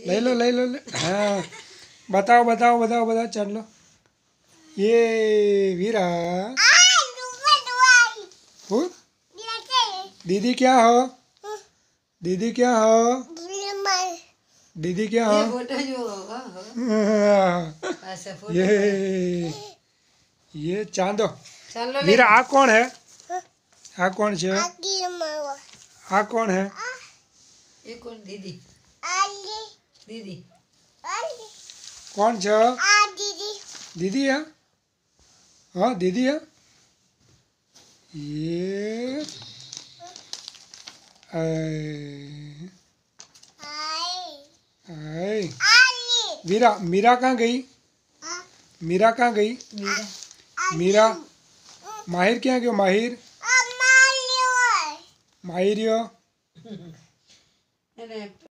ले लो ले लो ले हाँ बताओ बताओ बताओ बताओ चलो ये वीरा हो दीदी क्या हो दीदी क्या हो दीदी क्या हो ये चांदो वीरा आ कौन है आ कौन है आ कौन है ये कौन दीदी दीदी कौन छो दीदी है हाँ दीदी है ये आई मीरा मीरा कहाँ गई मीरा कहाँ गई मीरा माहिर क्या गयो माहिर माहिर यो